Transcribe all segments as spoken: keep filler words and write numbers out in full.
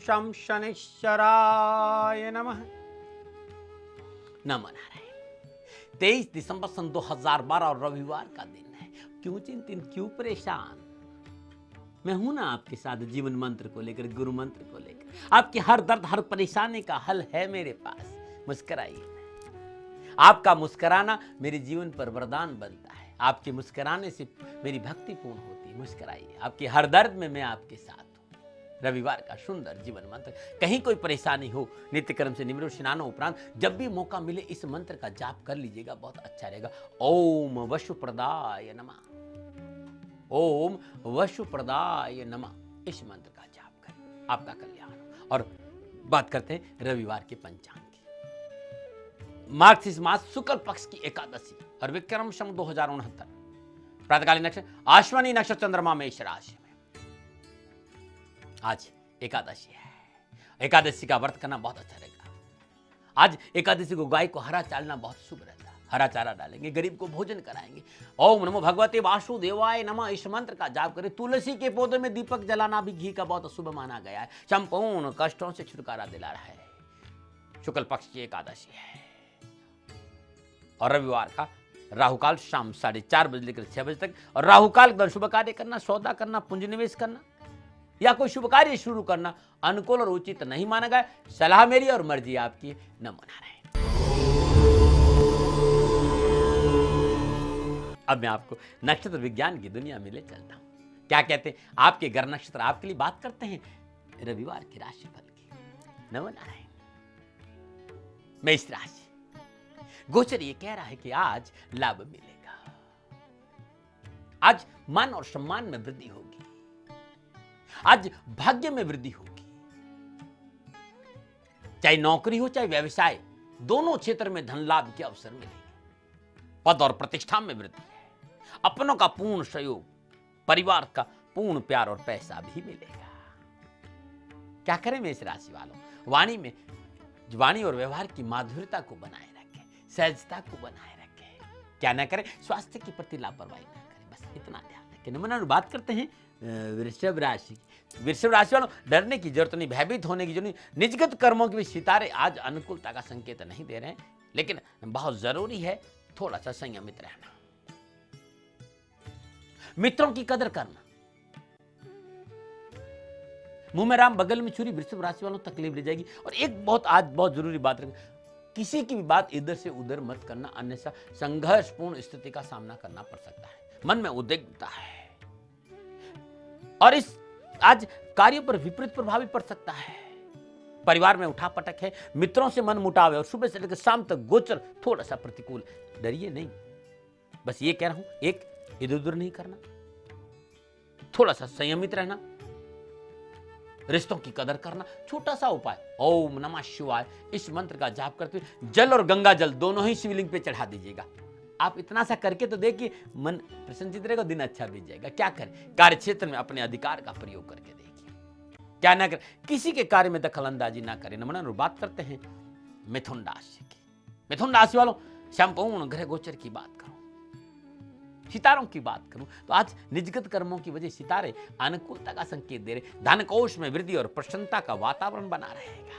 शं शनिश्चराय नमः। नमो नारायण। तेईस दिसंबर सन दो हजार बारह और रविवार का दिन है। क्यों चिंतित, क्यों परेशान? मैं हूं ना आपके साथ, जीवन मंत्र को लेकर, गुरु मंत्र को लेकर। आपकी हर दर्द, हर परेशानी का हल है मेरे पास। मुस्कुराइए। आपका मुस्कुराना मेरे जीवन पर वरदान बनता है। आपके मुस्कुराने से मेरी भक्ति पूर्ण होती है। मुस्कुराइए, आपके हर दर्द में मैं आपके साथ हूं। रविवार का सुंदर जीवन मंत्र। कहीं कोई परेशानी हो, नित्य कर्म से निवृत्त स्नान उपरांत जब भी मौका मिले इस मंत्र का जाप कर लीजिएगा, बहुत अच्छा रहेगा। ओम वशुप्रदाय नमः, ओम वशुप्रदाय नमः, इस मंत्र का जाप करें, आपका कल्याण। और बात करते हैं रविवार के पंचांग की। मार्गशीर्ष मास शुक्ल पक्ष की एकादशी और विक्रम संवत दो हजार उनहत्तर, प्रातःकालीन नक्षत्र अश्विनी नक्षत्र, चंद्रमा मेष राशि में। आज एकादशी है। एकादशी का व्रत करना बहुत अच्छा रहेगा। आज एकादशी को गाय को हरा चालना बहुत शुभ रहता है। हरा चारा डालेंगे, गरीब को भोजन कराएंगे। ओम नमो भगवते वासुदेवाय नमः, इस मंत्र का जाप करें। तुलसी के पौधे में दीपक जलाना भी घी का बहुत शुभ माना गया है। संपूर्ण कष्टों से छुटकारा दिला रहा है। शुक्ल पक्ष की एकादशी है और रविवार का राहुकाल शाम साढ़े चार बजे लेकर छह बजे तक। और राहुकाल का शुभ कार्य करना, सौदा करना, पूंजी निवेश करना या कोई शुभ कार्य शुरू करना अनुकूल और उचित नहीं माना गया। सलाह मेरी और मर्जी आपकी। नमो नारायण। अब मैं आपको नक्षत्र विज्ञान की दुनिया में ले चलता हूं। क्या कहते हैं आपके ग्रह नक्षत्र आपके लिए बात करते हैं रविवार की राशिफल की। नमो नारायण। मेष राशि, गोचर ये कह रहा है कि आज लाभ मिलेगा। आज मान और सम्मान में वृद्धि होगी। आज भाग्य में वृद्धि होगी। चाहे नौकरी हो चाहे व्यवसाय, दोनों क्षेत्र में धन लाभ के अवसर मिलेंगे। पद और प्रतिष्ठा में वृद्धि है। अपनों का पूर्ण सहयोग, परिवार का पूर्ण प्यार और पैसा भी मिलेगा। क्या करें मेष राशि वालों? वाणी में वाणी और व्यवहार की माधुर्यता को बनाए रखें, सहजता को बनाए रखें। क्या ना करें, स्वास्थ्य के प्रति लापरवाही ना करें, बस इतना ध्यान रखें। नमूना बात करते हैं वृषभ राशि की। वृषभ राशि वालों, डरने की जरूरत नहीं, भयभीत होने की जरूरत नहीं। निजगत कर्मों के भी सितारे आज अनुकूलता का संकेत नहीं दे रहे हैं, लेकिन बहुत जरूरी है थोड़ा सा संयमित रहना। मित्रों की कदर करना। मुंह में राम बगल में छुरी, वृषभ राशि वालों तकलीफ ले जाएगी। और एक बहुत आज बहुत जरूरी बात रखें, किसी की भी बात इधर से उधर मत करना, अन्यथा संघर्षपूर्ण स्थिति का सामना करना पड़ सकता है। मन में उद्विग्नता है और इस आज कार्य पर विपरीत प्रभाव भी पड़ सकता है। परिवार में उठापटक है, मित्रों से मन मुटाव है और सुबह से लेकर शाम तक गोचर थोड़ा सा प्रतिकूल। डरिए नहीं, बस ये कह रहा हूं, एक इधर उधर नहीं करना, थोड़ा सा संयमित रहना, रिश्तों की कदर करना। छोटा सा उपाय, ओम नमः शिवाय, इस मंत्र का जाप करते हुए जल और गंगा जल दोनों ही शिवलिंग पे चढ़ा दीजिएगा। आप इतना सा करके तो देखिए, मन प्रसन्नचित रहेगा, दिन अच्छा बीत जाएगा। क्या करें, कार्य क्षेत्र में अपने अधिकार का प्रयोग करके देखिए। क्या ना करें, किसी के कार्य में दखल अंदाजी ना करें। नमन बात करते हैं मिथुन राशि की। मिथुन राशि वालों, संपूर्ण ग्रह गोचर की बात करूं, सितारों की बात करूं तो आज निजगत कर्मों की वजह सितारे अनुकूलता का संकेत दे रहे। धन कोष में वृद्धि और प्रसन्नता का वातावरण बना रहेगा।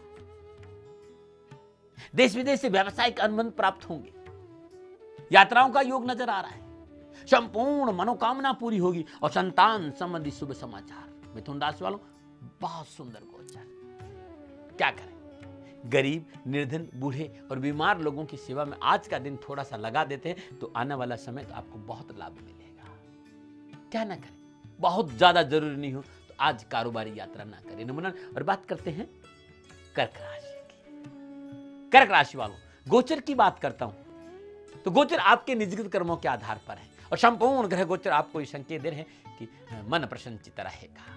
देश विदेश से व्यावसायिक अनुबंध प्राप्त होंगे। यात्राओं का योग नजर आ रहा है। संपूर्ण मनोकामना पूरी होगी और संतान संबंधी शुभ समाचार। मिथुन राशि वालों, बहुत सुंदर गोचर। क्या करें, गरीब, निर्धन, बूढ़े और बीमार लोगों की सेवा में आज का दिन थोड़ा सा लगा देते हैं तो आने वाला समय तो आपको बहुत लाभ मिलेगा। क्या ना करें, बहुत ज्यादा जरूरी नहीं हो तो आज कारोबारी यात्रा ना करें। नमूना और बात करते हैं कर्क राशि की। कर्क राशि वालों, गोचर की बात करता हूं तो गोचर आपके निजगत कर्मों के आधार पर है और संपूर्ण ग्रह गोचर आपको संकेत दे रहे हैं कि मन प्रसन्नचित रहेगा।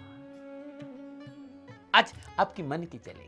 आज आपकी मन की चलेगी।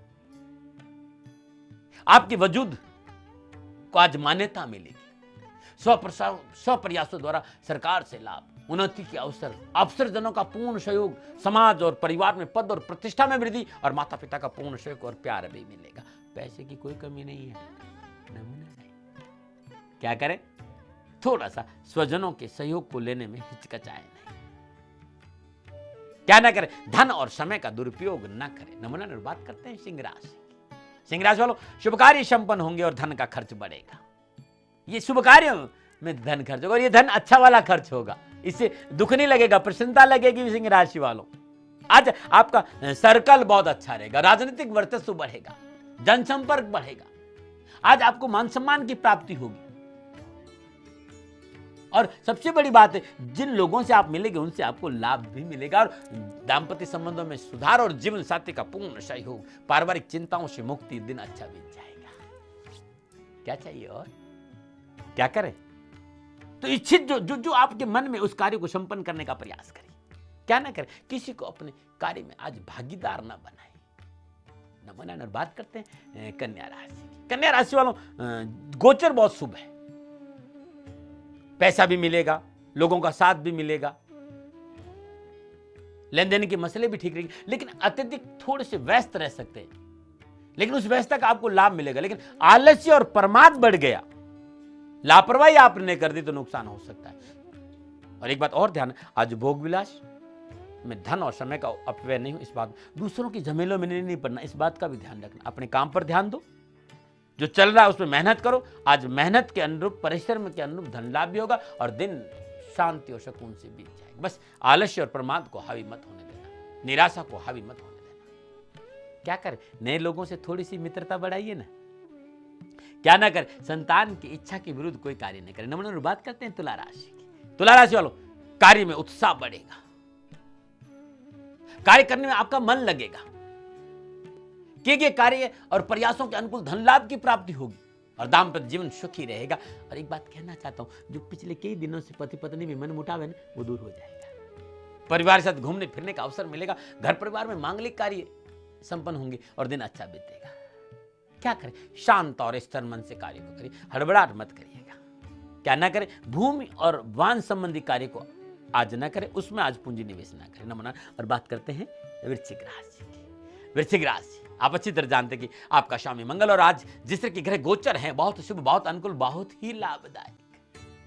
आपके वजूद को आज मान्यता मिलेगी। स्व प्रयासों द्वारा सरकार से लाभ, उन्नति के अवसर, अफसरजनों का पूर्ण सहयोग, समाज और परिवार में पद और प्रतिष्ठा में वृद्धि और माता पिता का पूर्ण सहयोग और प्यार भी मिलेगा। पैसे की कोई कमी नहीं है। नमूना नहीं। क्या करें, थोड़ा सा स्वजनों के सहयोग को लेने में हिचकिचाए नहीं। क्या ना करें, धन और समय का दुरुपयोग ना करें। नमूना नंबर बात करते हैं सिंह राशि की। सिंह राशि वालों, शुभ कार्य संपन्न होंगे और धन का खर्च बढ़ेगा। ये शुभ कार्यों में धन खर्च होगा और ये धन अच्छा वाला खर्च होगा, इससे दुख नहीं लगेगा, प्रसन्नता लगेगी सिंह राशि वालों। आज आपका सर्कल बहुत अच्छा रहेगा, राजनीतिक वर्चस्व बढ़ेगा, जनसंपर्क बढ़ेगा। आज आपको मान सम्मान की प्राप्ति होगी और सबसे बड़ी बात है, जिन लोगों से आप मिलेंगे उनसे आपको लाभ भी मिलेगा और दाम्पत्य संबंधों में सुधार और जीवन साथी का पूर्ण सहयोग, पारिवारिक चिंताओं से मुक्ति, दिन अच्छा बीत जाएगा। क्या चाहिए और क्या करें? तो इच्छित जो जो जो आपके मन में उस कार्य को संपन्न करने का प्रयास करें। क्या ना करें, किसी को अपने कार्य में आज भागीदार ना बनाए। नमूना नंबर बात करते हैं कन्या राशि की। कन्या राशि वालों, गोचर बहुत शुभ है, पैसा भी मिलेगा, लोगों का साथ भी मिलेगा, लेन देन के मसले भी ठीक रहेंगे, लेकिन अत्यधिक थोड़े से व्यस्त रह सकते हैं, लेकिन उस व्यस्तता का आपको लाभ मिलेगा। लेकिन आलस्य और प्रमाद बढ़ गया, लापरवाही आपने कर दी तो नुकसान हो सकता है। और एक बात और ध्यान, आज भोग विलास में धन और समय का अपव्यय नहीं हो, इस बात, दूसरों की झमेलों में नहीं पड़ना, इस बात का भी ध्यान रखना। अपने काम पर ध्यान दो, जो चल रहा है उसमें मेहनत करो। आज मेहनत के अनुरूप, परिश्रम के अनुरूप धन लाभ भी होगा और दिन शांति और सुकून से बीत जाएगा। बस आलस्य और प्रमाद को हावी मत होने देना, निराशा को हावी मत होने देना। क्या करें, नए लोगों से थोड़ी सी मित्रता बढ़ाइए ना। क्या ना करें, संतान की इच्छा के विरुद्ध कोई कार्य नहीं करें। नंबर बात करते हैं तुला राशि की। तुला राशि वालों, कार्य में उत्साह बढ़ेगा, कार्य करने में आपका मन लगेगा, किए गए कार्य और प्रयासों के अनुकूल धन लाभ की प्राप्ति होगी और दाम्पत्य जीवन सुखी रहेगा। और एक बात कहना चाहता हूं, जो पिछले कई दिनों से पति पत्नी में मन मुटाव है ना, वो दूर हो जाएगा। परिवार के साथ घूमने फिरने का अवसर मिलेगा, घर परिवार में मांगलिक कार्य संपन्न होंगे और दिन अच्छा बीतेगा। क्या करें, शांत और स्थिर मन से कार्य को करिए, हड़बड़ाहट मत करिएगा। क्या ना करें, भूमि और वाहन संबंधी कार्य को आज ना करें, उसमें आज पूंजी निवेश ना करें। नमना। और बात करते हैं वृश्चिक राशि की। वृश्चिक राशि, आप अच्छी तरह जानते हैं कि आपका स्वामी मंगल और आज जिस तरह के ग्रह गोचर हैं, बहुत शुभ, बहुत अनुकूल, बहुत ही लाभदायक,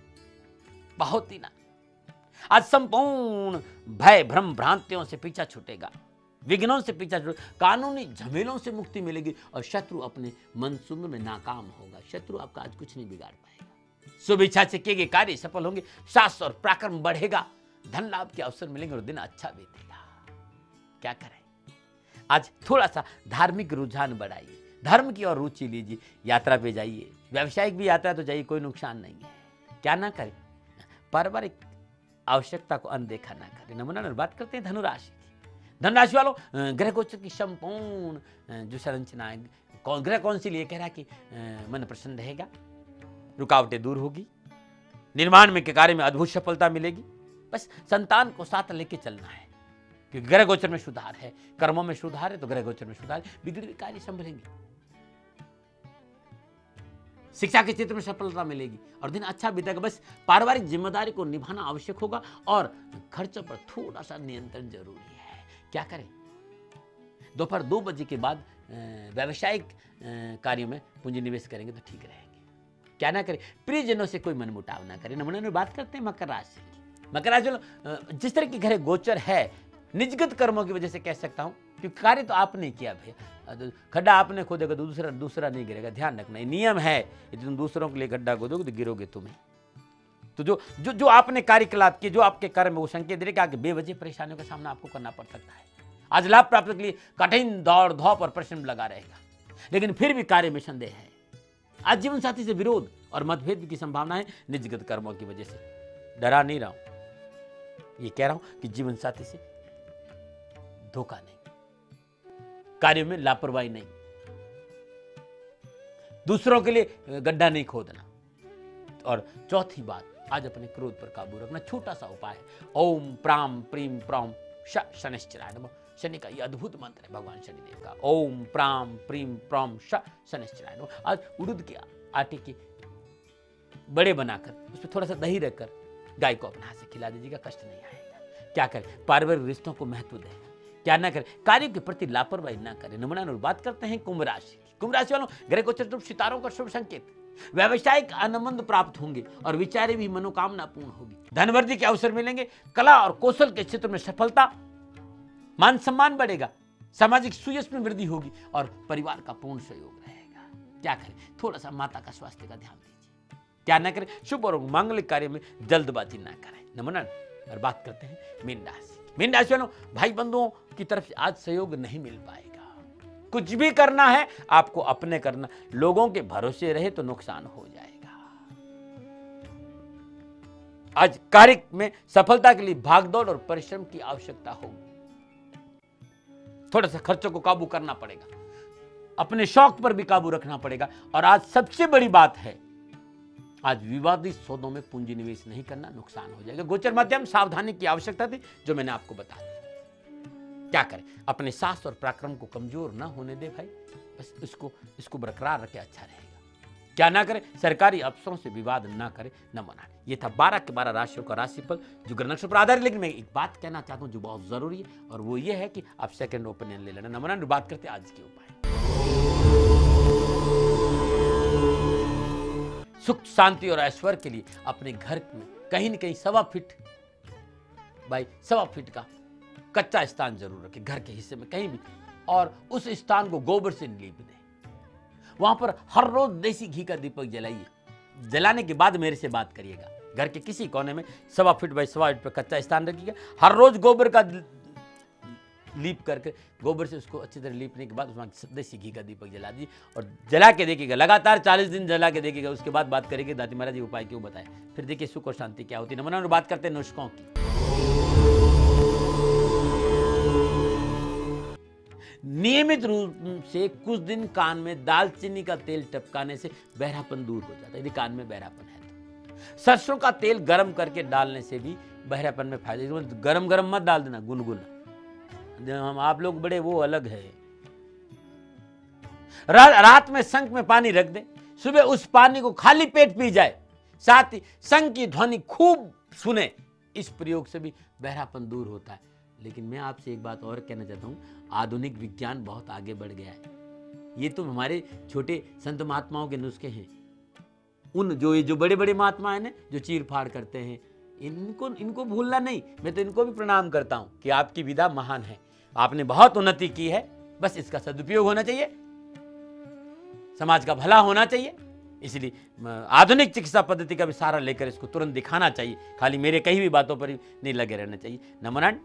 बहुत ही ना। आज संपूर्ण भय भ्रम भ्रांतियों से पीछा छूटेगा, विघ्नों से पीछा छूटेगा, कानूनी झमेलों से मुक्ति मिलेगी और शत्रु अपने मंसूबे में नाकाम होगा। शत्रु आपका आज कुछ नहीं बिगाड़ पाएगा। शुभ इच्छा से किए गए कार्य सफल होंगे, साहस और पराक्रम बढ़ेगा, धन लाभ के अवसर मिलेंगे और दिन अच्छा बीतेगा। क्या करें, आज थोड़ा सा धार्मिक रुझान बढ़ाइए, धर्म की ओर रुचि लीजिए, यात्रा पे जाइए, व्यावसायिक भी यात्रा तो जाइए, कोई नुकसान नहीं है। क्या ना करें, पारिवारिक आवश्यकता को अनदेखा ना करें। नमूना नंबर बात करते हैं धनुराशि की। धनुराशि वालों, ग्रह गोचर की संपूर्ण जो संरचना है, कौन ग्रह कौन सी लिए कह रहा है कि मन प्रसन्न रहेगा, रुकावटें दूर होगी, निर्माण में के कार्य में अद्भुत सफलता मिलेगी। बस संतान को साथ लेके चलना है, क्योंकि ग्रह गोचर में सुधार है, कर्मों में सुधार है तो ग्रह गोचर में सुधार, बिगड़े हुए कार्य संभलेंगे, शिक्षा के क्षेत्र में सफलता मिलेगी और दिन अच्छा बीतेगा। बस पारिवारिक जिम्मेदारी को निभाना आवश्यक होगा और खर्चों पर थोड़ा सा नियंत्रण जरूरी है। क्या करें, दोपहर दो बजे के बाद व्यावसायिक कार्यों में पूंजी निवेश करेंगे तो ठीक रहेंगे। क्या ना करें, प्रियजनों से कोई मनमुटाव ना करें। नमूने में बात करते हैं मकर राशि की। मकर राशि जिस तरह की ग्रह गोचर है, निजगत कर्मों की वजह से कह सकता हूं, क्योंकि कार्य तो आपने किया भैया, खड्डा आपने खोदेगा तो दूसरा दूसरा नहीं गिरेगा। ध्यान रखना, ये नियम है, यदि तुम दूसरों के लिए खड्डा खोदोगे तो गिरोगे तुम्हें। तो जो जो जो आपने कार्यकलाप किए, जो आपके कर्म में वो संकेत दे रहे कि आगे बेवजह परेशानियों का सामना आपको करना पड़ सकता है। आज लाभ प्राप्त के लिए कठिन दौड़ धौप और परिश्रम लगा रहेगा, लेकिन फिर भी कार्य में संदेह है। आज जीवन साथी से विरोध और मतभेद की संभावना है निजगत कर्मों की वजह से। डरा नहीं रहा हूं, ये कह रहा हूं कि जीवन साथी से धोखा नहीं, कार्यों में लापरवाही नहीं, दूसरों के लिए गड्ढा नहीं खोदना। और चौथी बात, आज अपने क्रोध पर काबू रखना। छोटा सा उपाय है, ओम प्राम प्रीम प्रौम श शनिश्चराय नमः। शनि का ये अद्भुत मंत्र है भगवान शनिदेव का, ओम प्राम प्रीम प्रौम श शनिश्चराय नमः। आज उड़द के आटे के बड़े बनाकर उसमें थोड़ा सा दही रखकर गाय को अपने हाथ से खिला दीजिएगा, कष्ट नहीं आएगा। क्या करें, पारिवारिक रिश्तों को महत्व दें। क्या ना करें, कार्य के प्रति लापरवाही ना करें। नमूना बात करते हैं कुंभ राशि की। कुंभ राशि वालों, ग्रह गोचर सितारों का शुभ संकेत, व्यावसायिक आनंद प्राप्त होंगे और विचारे भी मनोकामना पूर्ण होगी, धन वृद्धि के अवसर मिलेंगे, कला और कौशल के क्षेत्र में सफलता, मान सम्मान बढ़ेगा, सामाजिक सुयश में वृद्धि होगी और परिवार का पूर्ण सहयोग रहेगा। क्या करें, थोड़ा सा माता का स्वास्थ्य का ध्यान दीजिए। क्या ना करें, शुभ और मांगलिक कार्य में जल्दबाजी ना करें। नमन। और बात करते हैं मीन राशि की। मीन राशि वालों, भाई बंधुओं की तरफ से आज सहयोग नहीं मिल पाएगा। कुछ भी करना है आपको अपने करना, लोगों के भरोसे रहे तो नुकसान हो जाएगा। आज कार्य में सफलता के लिए भागदौड़ और परिश्रम की आवश्यकता होगी। थोड़ा सा खर्चों को काबू करना पड़ेगा, अपने शौक पर भी काबू रखना पड़ेगा। और आज सबसे बड़ी बात है, आज विवादित सौदों में पूंजी निवेश नहीं करना, नुकसान हो जाएगा। गोचर मध्यम सावधानी की आवश्यकता थी जो मैंने आपको बता दी। क्या करें, अपने साहस और पराक्रम को कमजोर ना होने दे भाई, बस इसको इसको बरकरार रखे, अच्छा रहेगा। क्या ना करें, सरकारी अफसरों से विवाद ना करें, न मना। ये था बारह के बारह राशियों का राशिफल जो ग्रह नक्षत्र पर आधारित। लेकिन मैं एक बात कहना चाहता हूं जो बहुत जरूरी है, और वो ये है कि आप सेकंड ओपिनियन ले लेना। नमन। बात करते हैं आज के उपाय। सुख शांति और ऐश्वर्य के लिए अपने घर में कहीं न कहीं सवा फीट भाई सवा फीट का कच्चा स्थान जरूर रखें, घर के हिस्से में कहीं भी, और उस स्थान को गोबर से लीप दें। वहां पर हर रोज देसी घी का दीपक जलाइए। जलाने के बाद मेरे से बात करिएगा। घर के किसी कोने में सवा फीट बाई सवा फीट पर कच्चा स्थान रखिएगा। हर रोज गोबर का लीप करके, गोबर से उसको अच्छी तरह लीपने के बाद उसमें देसी घी का दीपक जला दीजिए और जला के देखिएगा। लगातार चालीस दिन जला के देखिएगा। उसके बाद बात करेंगे दाती महाराज जी उपाय क्यों बताएं, फिर देखिए सुख और शांति क्या होती है। नमन। और बात करते हैं नुस्खों की। नियमित रूप से कुछ दिन कान में दालचीनी का तेल टपकाने से बहरापन दूर हो जाता है, यदि कान में बहरापन है तो। सरसों का तेल गर्म करके डालने से भी बहरापन में फायदा। गरम गरम मत डाल देना, गुनगुना। हम आप लोग बड़े वो अलग है। रा, रात में शंख में पानी रख दे, सुबह उस पानी को खाली पेट पी जाए, साथ ही शंख की ध्वनि खूब सुने। इस प्रयोग से भी बहरापन दूर होता है। लेकिन मैं आपसे एक बात और कहना चाहता हूं, आधुनिक विज्ञान बहुत आगे बढ़ गया है। ये तो हमारे छोटे संत महात्माओं के नुस्खे हैं। उन जो ये जो बड़े बड़े महात्मा हैं ना, जो चीर फाड़ करते हैं, इनको इनको भूलना नहीं। मैं तो इनको भी प्रणाम करता हूं कि आपकी विधा महान है, आपने बहुत उन्नति की है। बस इसका सदुपयोग होना चाहिए, समाज का भला होना चाहिए। इसलिए आधुनिक चिकित्सा पद्धति का भी सहारा लेकर इसको तुरंत दिखाना चाहिए। खाली मेरे कहीं भी बातों पर नहीं लगे रहना चाहिए। नमन।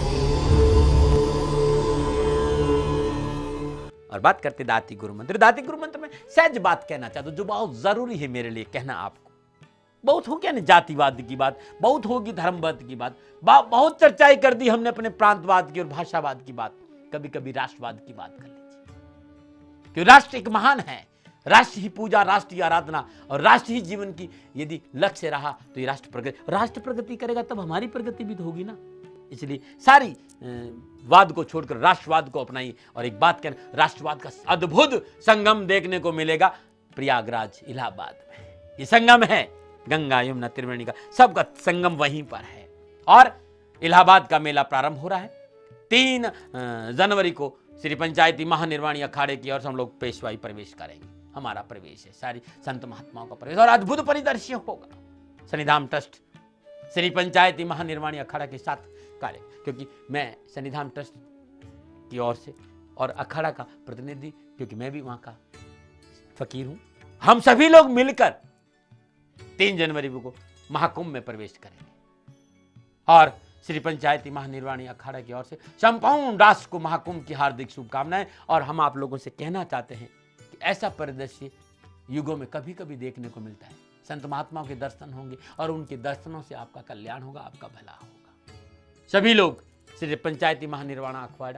और बात करते दाती गुरु मंत्र। दाती गुरु मंत्र में सहज बात कहना चाहता हूं जो बहुत जरूरी है मेरे लिए कहना आपको। बहुत हो गया ना जातिवाद की बात, बहुत होगी धर्मवाद की बात, बहुत चर्चाएं कर दी हमने अपने प्रांतवाद की और भाषावाद की बात। कभी कभी राष्ट्रवाद की बात कर लीजिए, क्योंकि राष्ट्र एक महान है। राष्ट्र ही पूजा, राष्ट्र ही आराधना और राष्ट्र ही जीवन की यदि लक्ष्य रहा तो ये राष्ट्र प्रगति राष्ट्र प्रगति करेगा तब हमारी प्रगति भी तो होगी ना। इसलिए सारी वाद को छोड़कर राष्ट्रवाद को अपनाइए। और एक बात कहना, राष्ट्रवाद का अद्भुत संगम देखने को मिलेगा प्रयागराज इलाहाबाद में। ये संगम है गंगा यमुना त्रिवेणी का, सबका संगम वहीं पर है। और इलाहाबाद का मेला प्रारंभ हो रहा है तीन जनवरी को। श्री पंचायती महानिर्वाणी अखाड़े की ओर से हम लोग पेशवाई प्रवेश करेंगे। हमारा प्रवेश है, सारी संत महात्माओं का प्रवेश और अद्भुत परिदृश्य होगा। शनिधाम ट्रस्ट श्री पंचायती महानिर्वाणी अखाड़ा के साथ कार्य, क्योंकि मैं शनिधाम ट्रस्ट की ओर से और अखाड़ा का प्रतिनिधि, क्योंकि मैं भी वहां का फकीर हूं। हम सभी लोग मिलकर तीन जनवरी को महाकुंभ में प्रवेश करेंगे। और श्री पंचायती महानिर्वाणी अखाड़ा की ओर से संपूर्ण राष्ट्र को महाकुंभ की हार्दिक शुभकामनाएं। और हम आप लोगों से कहना चाहते हैं कि ऐसा परिदृश्य युगों में कभी कभी देखने को मिलता है। संत महात्माओं के दर्शन होंगे और उनके दर्शनों से आपका कल्याण होगा, आपका भला होगा। सभी लोग श्री पंचायती महानिर्वाण अखाड़ा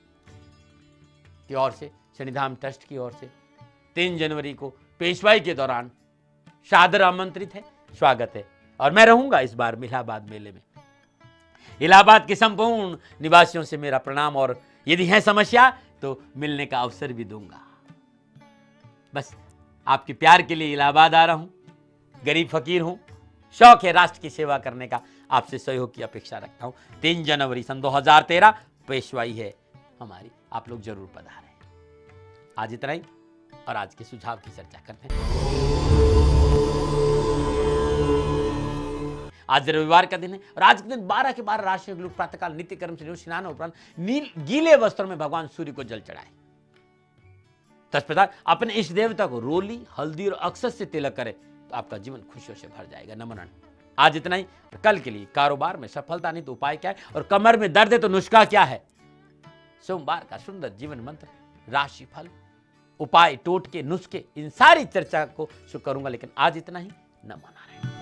की ओर से, शनिधाम ट्रस्ट की ओर से तीन जनवरी को पेशवाई के दौरान सादर आमंत्रित है, स्वागत है। और मैं रहूंगा इस बार इलाहाबाद मेले में। इलाहाबाद के संपूर्ण निवासियों से मेरा प्रणाम, और यदि है समस्या तो मिलने का अवसर भी दूंगा। बस आपके प्यार के लिए इलाहाबाद आ रहा हूं, गरीब फकीर हूं, शौक है राष्ट्र की सेवा करने का, आपसे सहयोग की अपेक्षा रखता हूं। तीन जनवरी सन दो हजार तेरह पेशवाई है हमारी, आप लोग जरूर पधारें। आज इतना ही, और आज के सुझाव की चर्चा करते हैं। आज रविवार का दिन है और आज के दिन बारह के बारह राशि के लोग प्रातःकाल नित्य कर्म से स्नान उपरांत नील गीले वस्त्रों में भगवान सूर्य को जल चढ़ाए। तत्पश्चात अपने इष्ट देवता को रोली, हल्दी और अक्षत से तिलक करे तो आपका जीवन खुशियों से भर जाएगा। नमन। आज इतना ही। कल के लिए कारोबार में सफलता नहीं तो उपाय क्या है, और कमर में दर्द है तो नुस्खा क्या है। सोमवार का सुंदर जीवन मंत्र, राशि फल, उपाय, टोटके, नुस्खे, इन सारी चर्चा को शुरू करूंगा, लेकिन आज इतना ही। नमन।